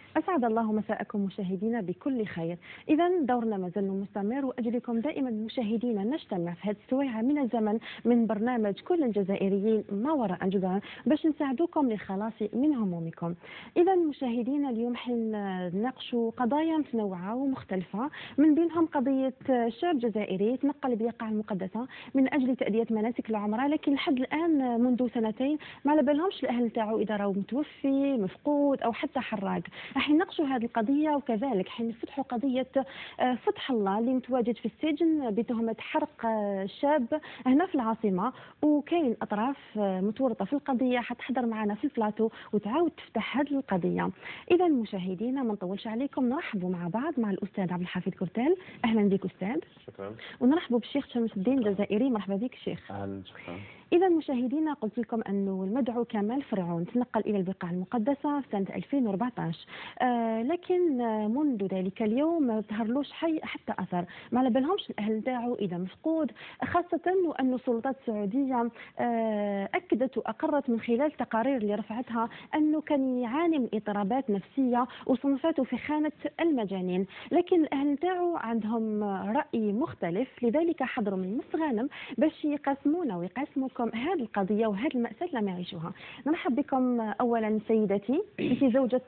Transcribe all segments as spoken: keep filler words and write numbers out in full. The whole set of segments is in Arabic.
أسعد الله مساءكم مشاهدينا بكل خير. إذا دورنا ما زال مستمر، وأجلكم دائما مشاهدينا نجتمع في هذه السويعة من الزمن من برنامج كل الجزائريين ما وراء الجدران باش نساعدوكم للخلاص من همومكم. إذا مشاهدينا اليوم حنناقشوا قضايا متنوعة ومختلفة، من بينهم قضية شاب جزائري تنقل بيقع المقدسة من أجل تأدية مناسك العمرة، لكن لحد الآن منذ سنتين ما على بالهمش الأهل تاعو إذا راهو متوفي مفقود أو حتى حراق. راح نناقشوا هذه القضية، وكذلك حنفتحوا قضية فتح الله اللي متواجد في السجن بتهمة حرق شاب هنا في العاصمة، وكاين أطراف متورطة في القضية حتحضر معنا في البلاطو وتعاود تفتح هذه القضية. إذا مشاهدينا ما نطولش عليكم، نرحبوا مع بعض مع الأستاذ عبد الحفيظ كرتال. أهلا بك أستاذ. شكرا. ونرحبوا بالشيخ شمس الدين الجزائري. مرحبا بك شيخ. أهلا. شكرا. إذا مشاهدينا قلت لكم أنه المدعو كمال فرعون تنقل إلى البقاع المقدسة في سنة ألفين وأربعطاش، آه لكن آه منذ ذلك اليوم ما ظهرلوش حي حتى أثر، ما على بالهمش الأهل تاعو إذا مفقود، خاصة وأن السلطات السعودية آه أكدت وأقرت من خلال تقارير اللي رفعتها أنه كان يعاني من اضطرابات نفسية وصنفاته في خانة المجانين، لكن الأهل تاعو عندهم رأي مختلف، لذلك حضروا من مس غانم باش يقاسمونا ويقاسموكم هذه القضية وهذه المأساة اللي ما يعيشوها. نرحب بكم أولا سيدتي، أنت زوجة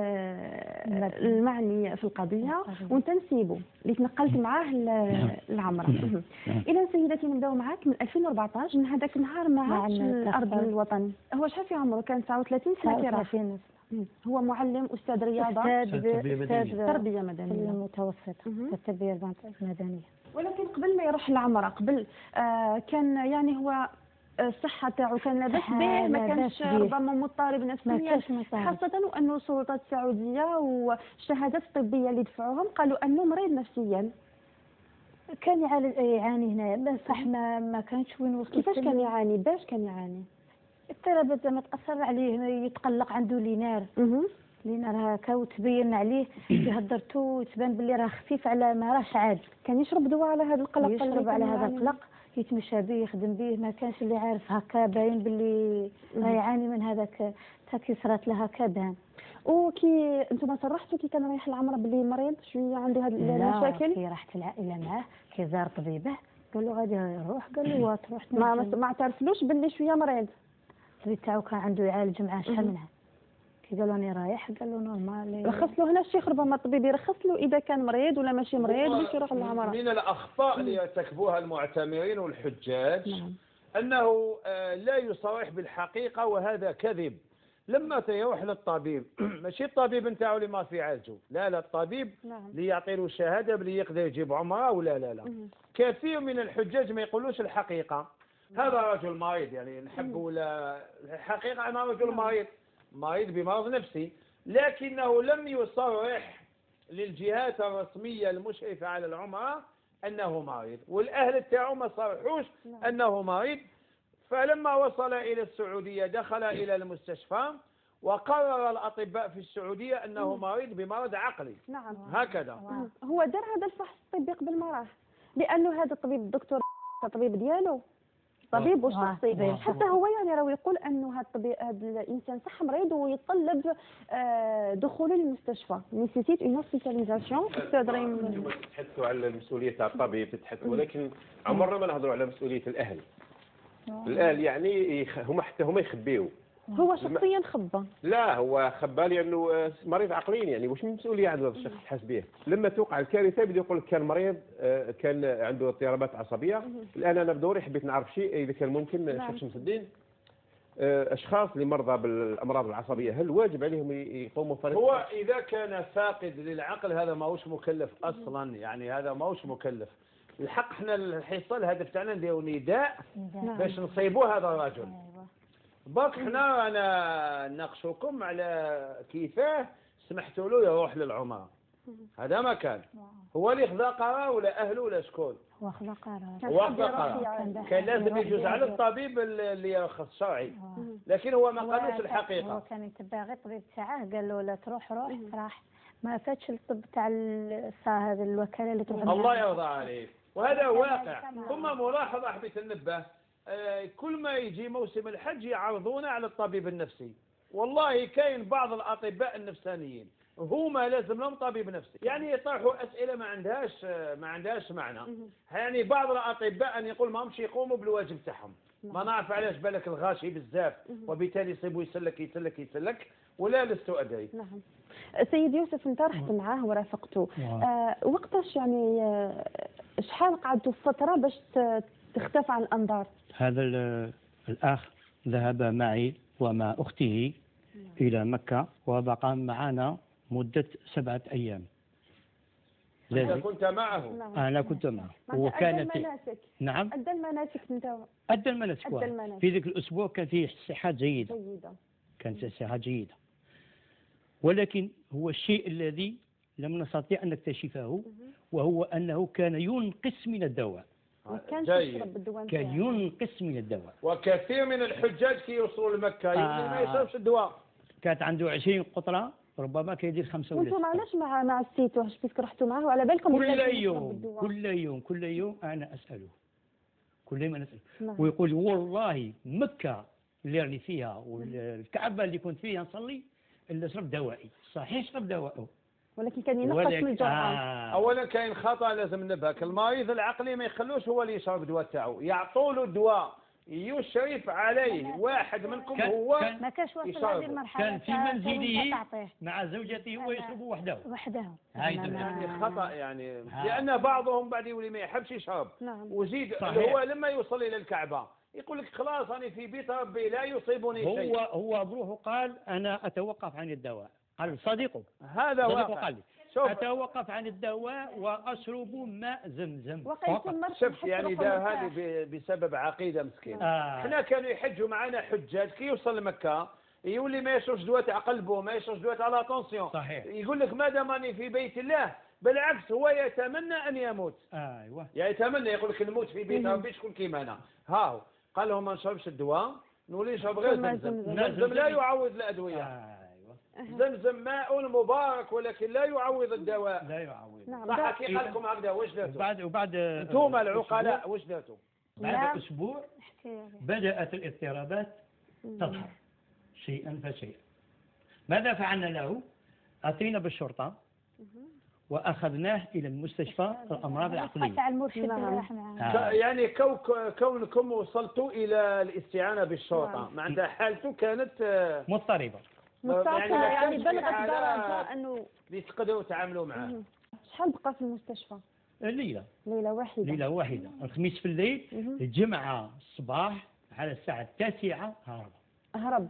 المعني في القضية وأنت نسيبه اللي تنقلت معاه العمرة. إذا سيدتي نبداو معاك من ألفين وأربعطاش، من هذاك النهار ما عادش الأرض الوطن. هو شحال في عمره؟ كان تسعة وثلاثين سنة كي راح. هو معلم، أستاذ رياضة، أستاذ تربية مدنية المتوسطة، التربية المدنية. ولكن قبل ما يروح العمرة قبل آه كان يعني هو الصحة تاعو كان لاباس به، ما كانش ربما مضطرب نفسيا، خاصة وأنه السلطات السعودية والشهادات الطبية اللي دفعوهم قالوا أنه مريض نفسيا. كان يعاني هنا بصح ما ما كانش وين وصل. كيفاش كان يعاني؟ باش كان يعاني؟ اضطرابات زعما تأثر عليه، يتقلق، عنده لينار لينار هكا، وتبين عليه في هضرته تبان باللي راه خفيف على ما راهش عادي. كان يشرب دواء على هذا القلق؟ يشرب على هذا القلق، يتمشى به، يخدم به، ما كانش اللي عارف هكا باين باللي راه يعاني من هذاك تا كي صرات له هكا بان. وكي انتم صرحتوا كي كان رايح العمره باللي مريض شويه عنده هذه المشاكل؟ كي راحت العائله معاه كي زار طبيبه قال له غادي يروح، قال له وتروح. ما ما اعترفلوش باللي شويه مريض؟ الطبيب تاعو كان عنده يعالج معاه شحال منها، كي قالوا راني رايح قال له نورمال. رخص له هنا الشيخ، ربما الطبيب يرخص له اذا كان مريض ولا ماشي مريض باش يروح للعمره. من الاخطاء اللي يرتكبوها المعتمرين والحجاج نعم. انه لا يصرح بالحقيقه، وهذا كذب. لما يروح للطبيب ماشي الطبيب نتاعو اللي ما في يعالجه، لا لا، الطبيب نعم. اللي يعطي له الشهاده بلي يقدر يجيب عمره ولا لا لا. كثير من الحجاج ما يقولوش الحقيقه. هذا رجل مريض، يعني نحب ولا الحقيقه انا رجل مريض مريض بمرض نفسي، لكنه لم يصرح للجهات الرسمية المشرفة على العمرة أنه مريض، والأهل تاعو ما صرحوش أنه مريض. فلما وصل إلى السعودية دخل إلى المستشفى، وقرر الأطباء في السعودية أنه مريض بمرض عقلي. نعم هكذا. هو دار هذا الفحص الطبي قبل ما راح، لأنه هذا الطبيب الدكتور الطبيب ديالو طبيب وشخصي، حتى هو يعني راهو يقول انه هذا الطبيب هذا الانسان صح مريض ويتطلب دخوله للمستشفى، نيسيتيت اون هوسبيتاليزاسيون. استاذ ريم، انتم تتحدثوا على مسؤوليه تاع الطبيب تتحدثوا، ولكن عمرنا ما نهضروا على مسؤوليه الاهل. الاهل يعني هما حتى هما يخبيو. هو شخصيا خبى؟ لا، هو خبى لانه مريض عقليا، يعني واش من مسؤوليه عند هذا الشخص تحس به؟ لما توقع الكارثه بدا يقول لك كان مريض، كان عنده اضطرابات عصبيه. الان انا بدوري حبيت نعرف شيء اذا كان ممكن الشيخ شمس الدين، اشخاص اللي مرضى بالامراض العصبيه هل واجب عليهم يقوموا فريق؟ هو اذا كان فاقد للعقل هذا ماهوش مكلف اصلا، يعني هذا ماهوش مكلف. الحق احنا الحصه الهدف تاعنا نديروا نداء باش نصيبوا هذا الرجل. برك حنا انا نناقشوكم على كيفاه سمحتوا له يروح للعمره. هذا ما كان هو اللي خذا قرار ولا اهله ولا شكون؟ هو خذا قرار. هو خذا قرار، كان لازم يجوز على الطبيب اللي يرخص شرعي، لكن هو ما قالوش الحقيقه. هو كان يتبع غير الطبيب تاعه، قال له لا تروح روح، راح ما فاتش الطب تاع هذا الوكاله اللي تروح. الله يرضى عليك، وهذا واقع. ثم ملاحظه حبيت ننبه، كل ما يجي موسم الحج يعرضونه على الطبيب النفسي، والله كاين بعض الأطباء النفسانيين هما لازم لهم طبيب نفسي، يعني يطرحوا أسئلة ما عندهاش ما عندهاش معنى. يعني بعض الأطباء أن يقول ما همش يقوموا بالواجب تاعهم، ما نعرف علاش بالك الغاشي بزاف وبالتالي يصيبوا يسلك يسلك يسلك ولا لست أدري. نعم. سيد يوسف انت رحت معاه ورافقته، آه وقتاش يعني آه شحال قعدتوا فترة باش تختفى عن الأنظار؟ هذا الأخ ذهب معي ومع أخته إلى مكة وبقى معنا مدة سبعة أيام. أنت كنت معه؟ نعم. أنا كنت معه وكانت المناسك. نعم أدى المناسك أنت؟ أدى المناسك. أدى المناسك. في ذلك الأسبوع كان فيه صحة جيدة. جيدة. كانت صحة جيدة، ولكن هو الشيء الذي لم نستطيع أن نكتشفه وهو أنه كان ينقص من الدواء. كان يشرب الدواء، كان ينقص من الدواء. وكثير من الحجاج كي يوصلوا لمكة آه ما يشربش الدواء. كانت عنده عشرين قطرة ربما كيدير خمسة ولا ستة. وانتم علاش مع مع السيتو؟ واش بيسك رحتوا معاه وعلى بالكم كل يوم كل يوم كل يوم أنا أسأله كل يوم أنا أسأله نعم. ويقول والله مكة اللي راني فيها والكعبة اللي كنت فيها نصلي إلا شرب دوائي. صحيح شرب دواءه ولكن كان ينقص من الجرعة. آه. أولا كاين خطأ لازم نبهك، المريض العقلي ما يخلوش هو اللي يشرب الدواء تاعو، يعطوا له الدواء يشرف عليه واحد منكم كان هو ما كانش واصل هذه المرحلة. كان في منزله مع زوجته هو يشرب وحده وحده. يعني خطأ يعني ها. لأن بعضهم بعد يولي ما يحبش يشرب. نعم. وزيد هو لما يوصل إلى الكعبة يقول لك خلاص أنا في بيت ربي لا يصيبني هو شيء. هو هو بروحه قال أنا أتوقف عن الدواء. قال صديقه هذا صديقه قال لي أتوقف عن الدواء وأشرب ماء زمزم فقط. شفت يعني ده هذه بسبب عقيدة مسكين. آه. احنا كانوا يحجوا معنا حجاج كي يوصل لمكة يولي ما يشربش دواء تاع قلبه، ما يشربش دواء على طونسيون. صحيح. يقول لك ما دام اني في بيت الله، بالعكس هو يتمنى ان يموت. ايوه. يتمنى يقول لك نموت في بيت ربي شكون كيما انا. ها قال لهم ما نشربش الدواء نولي نشرب غير زمزم. زمزم لا يعوض الادويه. آه. زمزم ماء مبارك ولكن لا يعوض الدواء. لا يعوض. نعم. صح كي قال لكم هكذا واش درتوا؟ وبعد وبعد انتم العقلاء واش درتوا؟ بعد اسبوع بدأت الاضطرابات تظهر شيئا فشيئا. ماذا فعلنا له؟ أتينا بالشرطة وأخذناه إلى المستشفى الأمراض العقلية. يعني كونكم وصلتوا إلى الاستعانة بالشرطة معناتها حالته كانت مضطربة. يعني, يعني بلغت درجة أنه تقدروا تعاملوا معه. شحال بقى في المستشفى؟ ليلة. ليلة واحدة. ليلة واحدة. الخميس في الليل، الجمعة الصباح على الساعة التاسعة هرب. هرب.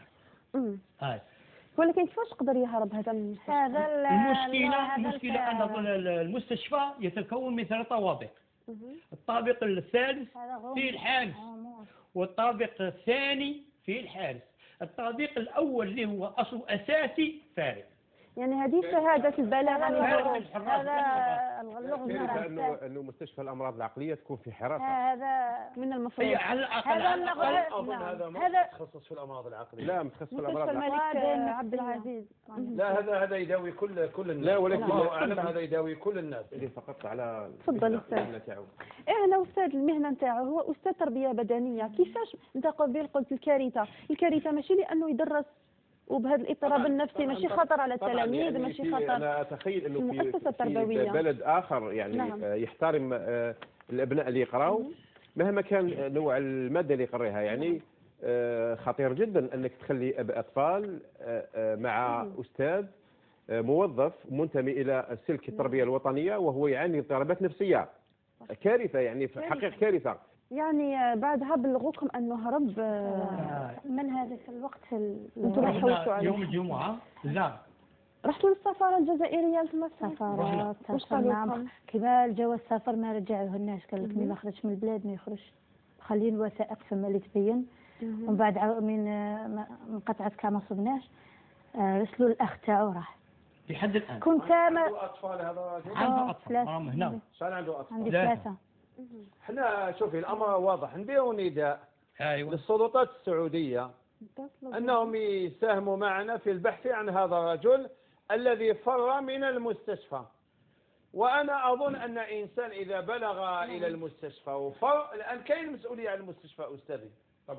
هاي. ولكن كيفاش قدر يهرب هذا المستشفى؟ هذا المشكلة المشكلة أن المستشفى يتكون من ثلاث طوابق. الطابق الثالث فيه الحارس والطابق الثاني فيه الحارس. الطابق الأول اللي هو أصل أساسي فارغ. يعني هذه شهادة البلاغ عن الهروب. هذا اللغز انه انه مستشفى الامراض العقليه تكون في حراسه. هذا من المفروض. على الأقل هذا اظن هذا ما متخصص في الامراض العقليه. لا متخصص في الامراض العقليه. الملك عبد العزيز. لا هذا هذا يداوي كل كل الناس. لا ولكن الله اعلم هذا يداوي كل الناس. اللي فقط على تفضل استاذ. ايه انا استاذ المهنه نتاعو هو استاذ تربيه بدنيه. كيفاش انت قبل قلت الكارثه الكارثه ماشي لانه يدرس وبهذا الاضطراب النفسي ماشي خطر على التلاميذ يعني ماشي خطر. انا اتخيل انه المؤسسه التربويه في بلد اخر يعني نعم. يحترم الابناء اللي يقراوا مهما كان نوع الماده اللي يقريها يعني خطير جدا انك تخلي اطفال مع استاذ موظف منتمي الى سلك التربيه الوطنيه وهو يعاني اضطرابات نفسيه. كارثه يعني في حقيقه كارثه. يعني بعدها بلغوكم انه هرب من هذاك الوقت. انتم حوشوا عليه يوم الجمعه. لا رحتوا للسفاره الجزائريه لتما السفاره تاعنا كما جواز السفر ما رجعوه الناس قال لك ما خرجش من البلاد ما يخرجش خلين الوثائق فما اللي تبين ومن بعد من من قطعه كاع ما صبناش رسلوا الاخ تاعو راح لحد الان. كنت ما عنده اطفال هذا الراجل؟ عنده اطفال هنا. شحال عنده اطفال؟ عندي ثلاثه. احنا شوفي الامر واضح نديروا نداء أيوة. للسلطات السعوديه انهم يساهموا معنا في البحث عن هذا الرجل الذي فر من المستشفى. وانا اظن ان انسان اذا بلغ الى المستشفى وفر الان كاين مسؤوليه على المستشفى استاذي. طبعا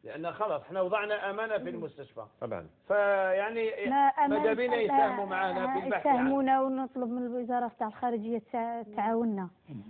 لأن خلاص احنا وضعنا أمانة في المستشفى طبعا. فيعني ماذا بينا يساهموا معنا في البحث يساهمونا ونطلب من الوزارة تاع الخارجية تعاوننا.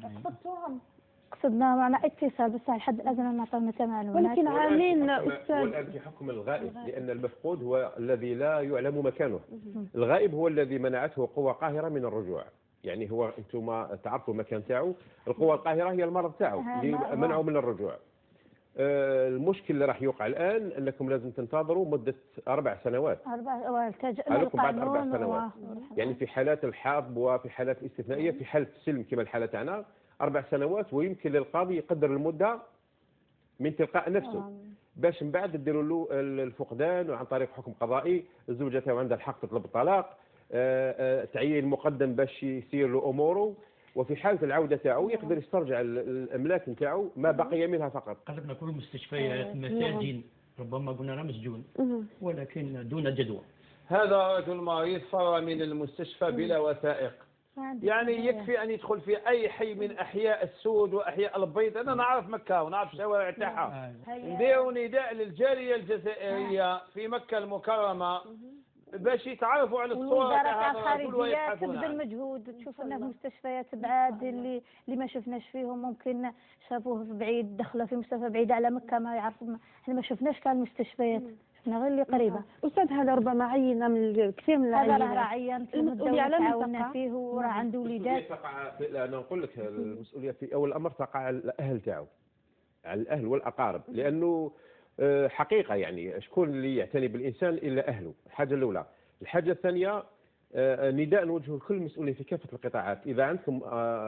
قصدنا معنا اتصال بس على الحد الأدنى نعطونا معلومات. ولكن عامين أستاذ والآن في حكم الغائب، لأن المفقود هو الذي لا يعلم مكانه. الغائب هو الذي منعته قوى قاهرة من الرجوع. يعني هو انتم تعرفوا المكان تاعو، القوى القاهرة هي المرض تاعو اللي منعوا من الرجوع. آه المشكل اللي راح يوقع الآن أنكم لازم تنتظروا مدة أربع سنوات. أربع والتجأ لكم بعد أربع سنوات. يعني في حالات الحرب وفي حالات استثنائية، في حالة السلم كما الحالة تاعنا أربع سنوات، ويمكن للقاضي يقدر المدة من تلقاء نفسه باش من بعد ديروا له الفقدان، وعن طريق حكم قضائي الزوجة تاعو عندها الحق تطلب الطلاق، تعيين مقدم باش يسير له أموره، وفي حالة العودة تاعو يقدر يسترجع الأملاك نتاعو ما بقي منها فقط. قلبنا كل المستشفيات مساجين ربما قلنا راه مسجون ولكن دون جدوى. هذا رجل مريض فر من المستشفى بلا وثائق، يعني يكفي أن يدخل في أي حي من أحياء السود وأحياء البيض. أنا نعرف مكة ونعرف الشوارع تاعها. نديروا نداء للجالية الجزائرية في مكة المكرمة باش يتعرفوا على الصورة تاع هذا الخارجية تبذل مجهود. تشوف لنا في مستشفيات بعاد اللي اللي ما شفناش فيهم، ممكن شافوه في بعيد، دخلوا في مستشفى بعيد على مكة ما يعرفوا، احنا ما شفناش كان المستشفيات، شفنا غير اللي قريبة. أستاذ هذا ربما عينا من كثير من العينات. هذا راه عين المسؤولية على تعاوننا فيه وراه عنده وليدات. أنا نقول لك المسؤولية في أول الأمر تقع على الأهل تاعو، على الأهل والأقارب، لأنه حقيقة يعني شكون اللي يعتني بالإنسان إلا أهله. الحاجة الأولى. الحاجة الثانية نداء نوجهه لكل المسؤولين في كافة القطاعات، إذا عندكم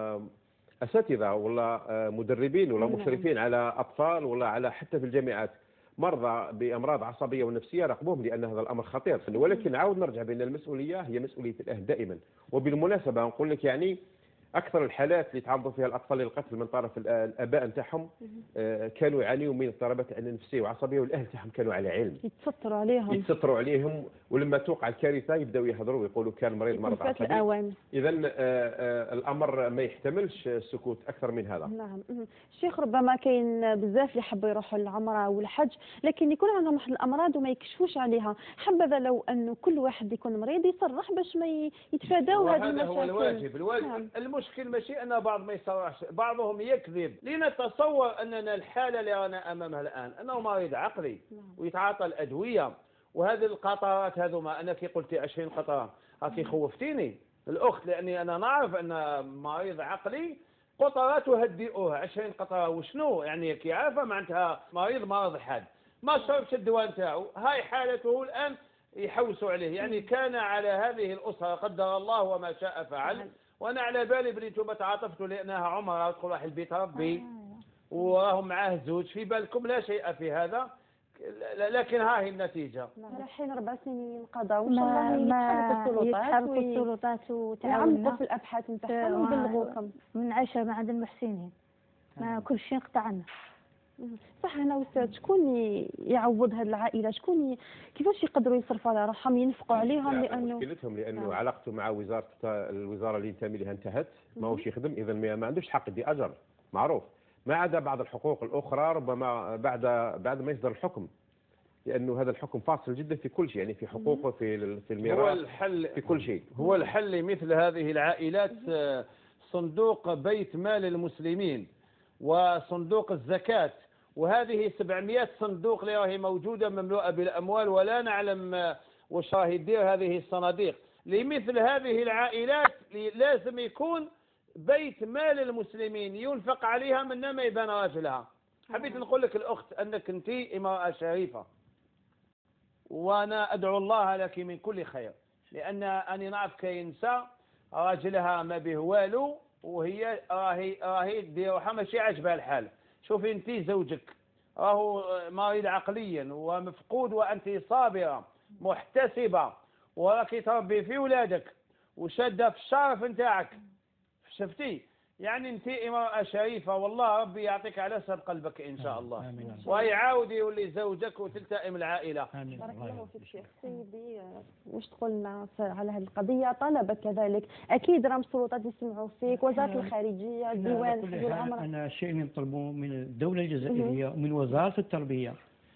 أساتذة ولا مدربين ولا مشرفين على أطفال ولا على حتى في الجامعات مرضى بأمراض عصبية ونفسية راقبوهم، لأن هذا الأمر خطير. ولكن عاود نرجع بأن المسؤولية هي مسؤولية الأهل دائما. وبالمناسبة نقول لك يعني أكثر الحالات اللي تعرضوا فيها الأطفال للقتل من طرف الآباء نتاعهم كانوا يعانيوا من اضطرابات النفسية وعصبية، والأهل تاعهم كانوا على علم، يتستروا عليهم يتستروا عليهم ولما توقع الكارثة يبداوا يهضروا ويقولوا كان مريض مرض عصبي. إذا الأمر ما يحتملش السكوت أكثر من هذا. نعم. الشيخ ربما كاين بزاف اللي حبوا يروحوا للعمرة والحج لكن يكون عندهم واحد الأمراض وما يكشفوش عليها. حبذا لو أنه كل واحد يكون مريض يصرح باش ما يتفاداو هذه المشاكل. هذا هو الواجب. الواجب نعم. المشكل ماشي أن بعض ما يصرحش، بعضهم يكذب. لنتصور أننا الحالة اللي رانا أمامها الآن أنه مريض عقلي ويتعاطى الأدوية، وهذه القطرات هذوما أنا كي قلت عشرين قطرة هاكي خوفتيني الأخت، لأني أنا نعرف أن مريض عقلي قطرات تهدئوها عشرين قطرة. وشنو يعني كي عارفة معناتها مريض مرض حاد ما شربش الدواء نتاعو، هاي حالته الآن يحوسوا عليه. يعني كان على هذه الأسرة قدر الله وما شاء فعل. وأنا على بالي بلي انتم تعاطفتوا لأنها عمرة وتدخل واحد البيت ربي وراهم معاه زوج، في بالكم لا شيء في هذا، لكن ها هي النتيجة. الحين أربع سنين ينقضوا وإن شاء الله يتحركوا السلطات وتعاونوا في الأبحاث نتاعهم ويبلغوكم من عائشة مع عند المحسنين ما كل شيء قطعنا. صح. أنا أستاذ شكون يعوض هذه العائلة؟ شكون كيفاش يقدروا يصرفوا على روحهم ينفقوا عليهم؟ لأنه مشكلتهم لأنه آه. علاقته مع وزارة الوزارة اللي ينتمي لها انتهت، ما هوش يخدم، إذا ما عندوش حق يدي أجر معروف، ما عدا بعض الحقوق الأخرى ربما بعد بعد ما يصدر الحكم، لأنه هذا الحكم فاصل جدا في كل شيء، يعني في حقوقه في في الميراث هو الحل في كل شيء. هو الحل لمثل هذه العائلات صندوق بيت مال المسلمين وصندوق الزكاة، وهذه سبعمائة صندوق اللي راهي موجودة مملوءة بالأموال ولا نعلم واش راهي تدير هذه الصناديق. لمثل هذه العائلات لازم يكون بيت مال المسلمين ينفق عليها من ما يبان راجلها. حبيت نقول لك الأخت أنك أنت امرأة شريفة وأنا أدعو الله لك من كل خير، لأن أنا نعرف كاين نساء راجلها ما به والو وهي راهي راهي ديروها ماشي عاجبها الحال. شوفي انت زوجك راهو مريض عقليا ومفقود وانت صابره محتسبه وراكي تربي في ولادك وشاده في الشرف نتاعك، شفتي؟ يعني انت امرأة شريفة والله ربي يعطيك على سب قلبك ان شاء الله، ويعاود يولي زوجك وتلتئم العائلة. بارك الله فيك شيخ. سيدي واش تقول لنا على هذه القضية؟ طلبت كذلك اكيد راهم السلطات يسمعوا فيك، وزارة الخارجية، الديوان، حدود العمر. انا شيء نطلبه من الدولة الجزائرية ومن وزارة التربية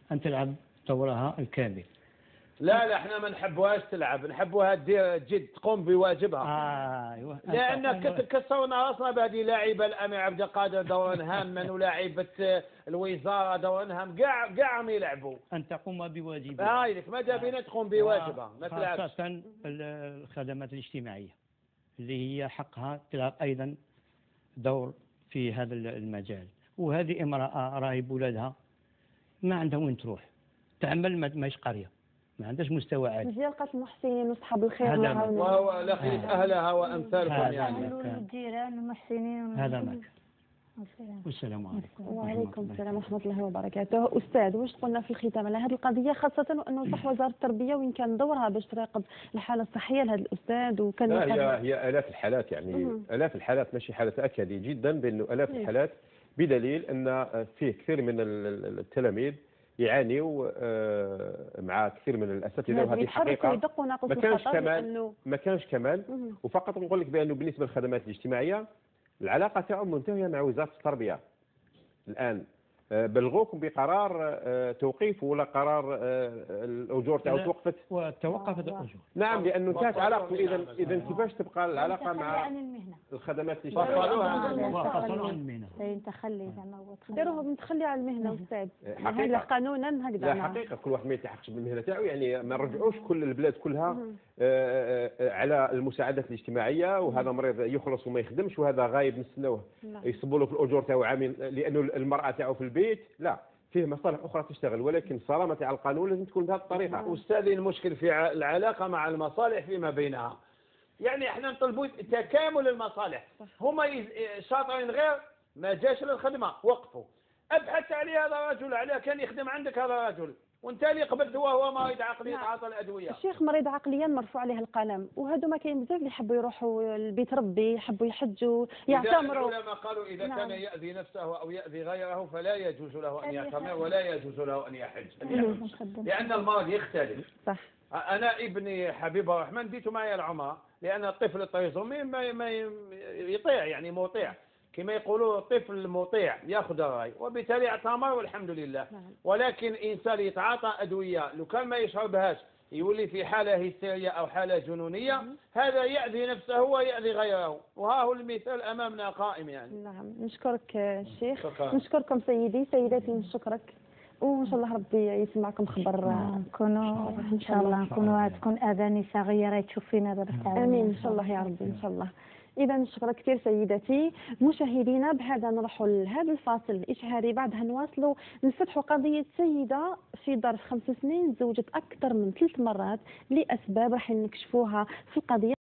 أن تلعب دورها الكامل. لا لا احنا ما نحبوهاش تلعب، نحبوها دير جد تقوم بواجبها. آه ايوه. لأنك كسرنا راسنا بهذه لاعبة الأمير عبد القادر دورا هاما ولاعبة الوزارة دورا هام، كاع كاع راهم يلعبوا. أن تقوم بواجبها. هاي لك ماذا بينا تقوم بواجبها ما تلعبش. خاصة الخدمات الاجتماعية اللي هي حقها تلعب أيضا دور في هذا المجال. وهذه امرأة راهي بولادها ما عندها وين تروح، تعمل ماهيش قرية، ما عندهاش مستوى عالي. مزيان لقات المحسنين واصحاب الخير هذا ما وهو لقيت اهلها وامثالكم يعني. الجيران المحسنين. هذا ما كان. والسلام عليكم. وعليكم السلام ورحمة الله وبركاته. أستاذ، واش قلنا في الختام على هذه القضية، خاصة وأنه صح وزارة التربية وين كان دورها باش تراقب الحالة الصحية لهذا الأستاذ وكان لا هي هي آلاف الحالات يعني مم. آلاف الحالات ماشي حالة أكدي جدا بأنه آلاف مم. الحالات، بدليل أن فيه كثير من التلاميذ يعانيوا مع كثير من الاساتذه، وهذه حقيقه ما كانش كمال ما كانش كمال وفقط نقول لك بانه بالنسبه للخدمات الاجتماعيه العلاقه تاعهم منتهيه مع وزاره التربيه. الان بلغوكم بقرار توقيف ولا قرار الاجور تاعو توقفت وتوقفت الاجور. نعم، لانه انتهت علاقته. اذا اذا كيفاش تبقى العلاقه مع الخدمات الاجتماعيه؟ فصلوا عن المهنه. تخلي زعما هو داروها متخلي على المهنه استاذ. هذا قانونا هكذا. لا حقيقه كل واحد ما يلتحقش بالمهنه تاعو، يعني ما نرجعوش كل البلاد كلها على المساعدات الاجتماعيه، وهذا مريض يخلص وما يخدمش وهذا غايب نستناوه يصبوا له في الاجور تاعو عامل لانه المراه تاعو في البيت. لا، فيه مصالح اخرى تشتغل، ولكن الصرامه تاع القانون لازم تكون بهذه الطريقه. استاذي المشكل في العلاقه مع المصالح فيما بينها، يعني احنا نطلبوا تكامل المصالح. هما شاطرين غير ما جاش للخدمه وقفوا، ابحث عليه هذا الرجل عليه كان يخدم عندك هذا الرجل وانت اللي قبلت وهو مريض عقلي يتعاطى الادويه. الشيخ مريض عقليا مرفوع عليه القلم، وهذو ما كاين بزاف اللي يحبوا يروحوا لبيت ربي، يحبوا يحجوا يعتمروا. العلماء قالوا اذا نعم. كان يأذي نفسه او يأذي غيره فلا يجوز له ان يعتمر ولا يجوز له ان يحج، لان المرض يختلف. صح. انا ابني حبيب الرحمن ديته معي العمره، لان الطفل الطيزومي ما, ما يطيع يعني مطيع كما يقولوا طفل مطيع ياخذ الراي، وبالتالي اعتمر والحمد لله. ولكن انسان يتعاطى ادويه لو كان ما يشربهاش يولي في حاله هستيريه او حاله جنونيه، هذا يأذي نفسه ويأذي غيره، وها هو المثال امامنا قائم يعني. نعم، نشكرك الشيخ. نشكركم سيدي سيداتي، نشكرك وان شاء الله ربي يسمعكم خبر. نكونوا ان شاء الله نكونوا تكون اذاني صغيره تشوف فينا دابا. امين ان شاء الله يا ربي ان شاء الله. إذا شكرا كثير سيداتي. مشاهدينا بهذا نروحوا لهذا الفاصل الإشهاري، بعدها نواصلوا نفتحوا قضية سيدة في ظرف خمس سنين زوجت أكثر من ثلاث مرات لأسباب راح نكشفوها في القضية.